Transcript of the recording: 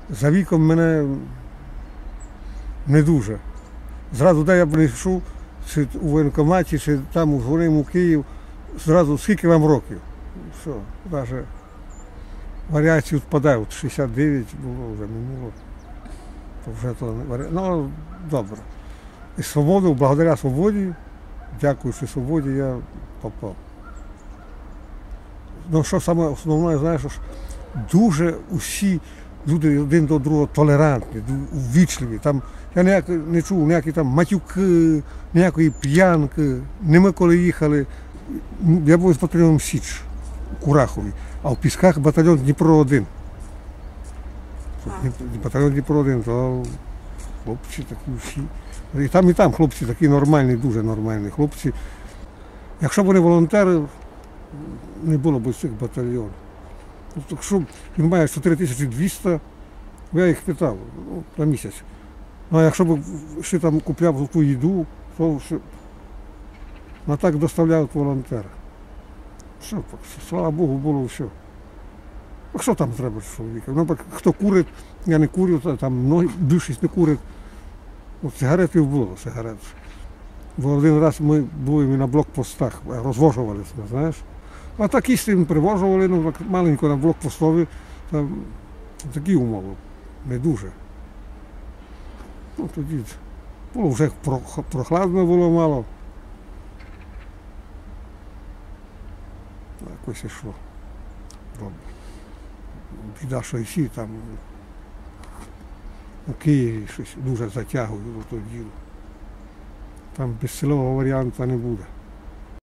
За віком мене не дуже. Зразу, де я прийшов, чи у воєнкоматі, чи там дзвонив у Київ, зразу скільки вам років. Все, навіть варіації відпадають. 69 було, вже минуло. То вже то не варіація. Ну, добре. І свободу, благодаря свободі, дякуючи свободі, я попав. Ну, що саме основне, знаєш, що дуже усі люди один до другого толерантні, ввічливі. Там, я не чув ніякі там матюки, ніякої п'янки. Не ми коли їхали, я був з батальйоном Січ у Курахові, а в Пісках батальйон Дніпро-1. Батальйон Дніпро-1, то хлопці такі всі. І там хлопці такі нормальні, дуже нормальні хлопці. Якщо б вони волонтери, не було б цих батальйонів. Якщо він має 4200, я їх питав на місяць. Ну, а якщо б ще там купляв ту їду, то ще... А так доставляють волонтери. Що, слава Богу, було все. А що там треба чоловіка? Ну, хто курить, я не курю, там більшість не курить. От сигаретів було, сигарет. Бо один раз ми були на блокпостах, розвожувалися, знаєш. А так істину привожували, ну, маленько на блокпостові, там такі умови, не дуже. Ну, тоді було вже прохладно було мало. Якось йшло. Біда, що і всі там у Києві щось дуже затягують до того діло. Там безсилового варіанту не буде.